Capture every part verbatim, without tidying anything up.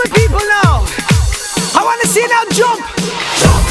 my people now. I wanna see you now jump. Jump.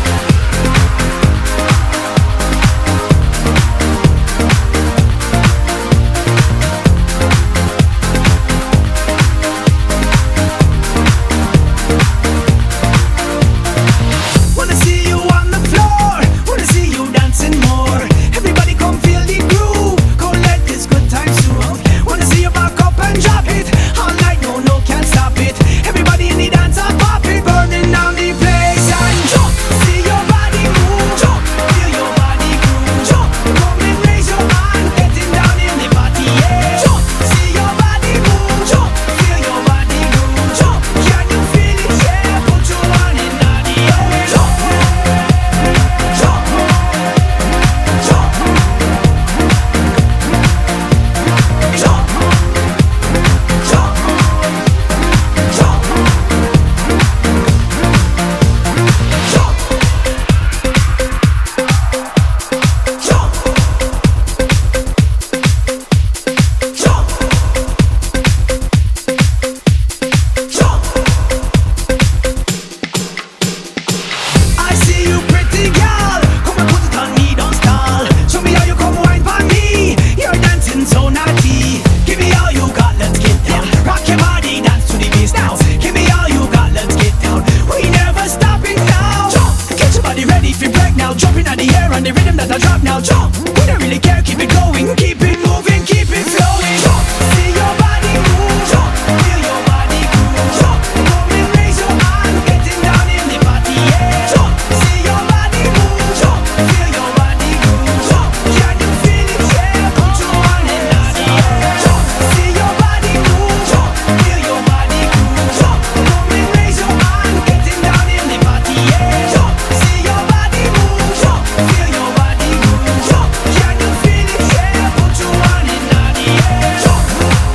Jumping at the air and the rhythm that I drop now. Jump, we don't really care, keep it going, keep it moving, keep it flowing. Jump, see your body move. Jump, feel your body groove. Jump, come and raise your hand, getting down in the party, yeah. Jump, see your body move. Jump, feel your body groove. Jump, can you feel it, yeah? Put your hand in the air. Jump, see your body move. Jump, feel your body groove. Jump, come and raise your hand, getting down in the party, yeah. Jump, see your body move. Jump, feel your body groove. Jump, can you feel it, yeah? Put your hand in the air. Jump,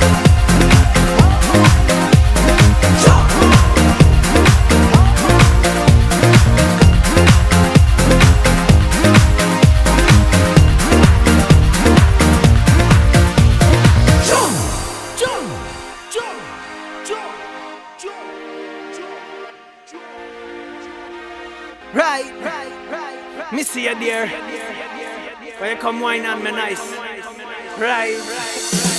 jump, jump, jump, jump, jump, jump, jump. Right, right, right, right. Me see you there. When you come wine on me nice. Right, right.